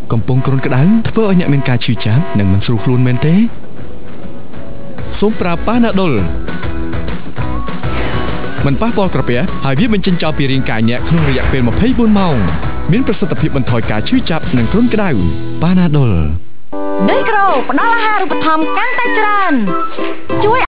កំពុងគ្រុនក្តៅធ្វើឲ្យអ្នកមានការឈឺចាប់និងមិនស្រួលខ្លួនមែនទេសូមប្រើប៉ាណាដុលមិនប៉ះពាល់ក្រពះហើយវាបញ្ចេញចោលពីរាងកាយអ្នកក្នុងរយៈពេល24ម៉ោងមានប្រសិទ្ធភាពបន្ថយការឈឺចាប់និងគ្រុនក្តៅប៉ាណាដុល Negro ផ្ដល់អាហារូបត្ថម្ភកាន់តែច្រើនជួយ